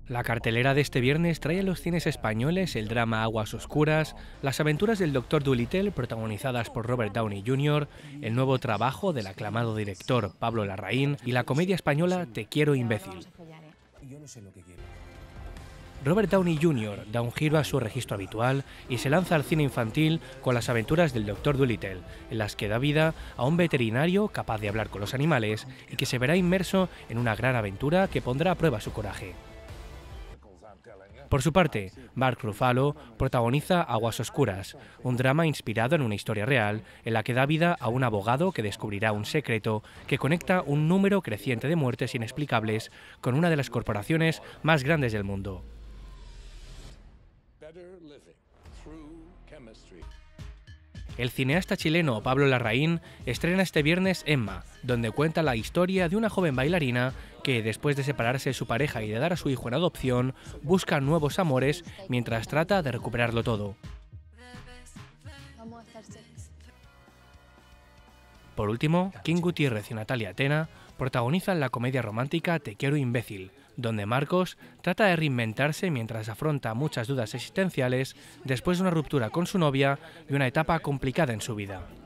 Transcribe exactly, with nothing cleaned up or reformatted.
La cartelera de este viernes trae a los cines españoles el drama Aguas Oscuras, las aventuras del doctor Dolittle protagonizadas por Robert Downey junior, el nuevo trabajo del aclamado director Pablo Larraín y la comedia española Te quiero imbécil. Robert Downey junior da un giro a su registro habitual y se lanza al cine infantil con las aventuras del doctor Dolittle, en las que da vida a un veterinario capaz de hablar con los animales y que se verá inmerso en una gran aventura que pondrá a prueba su coraje. Por su parte, Mark Ruffalo protagoniza Aguas Oscuras, un drama inspirado en una historia real en la que da vida a un abogado que descubrirá un secreto que conecta un número creciente de muertes inexplicables con una de las corporaciones más grandes del mundo. El cineasta chileno Pablo Larraín estrena este viernes Emma, donde cuenta la historia de una joven bailarina que, después de separarse de su pareja y de dar a su hijo en adopción, busca nuevos amores mientras trata de recuperarlo todo. Por último, Kim Gutiérrez y Natalia Tena protagonizan la comedia romántica Te quiero imbécil, donde Marcos trata de reinventarse mientras afronta muchas dudas existenciales después de una ruptura con su novia y una etapa complicada en su vida.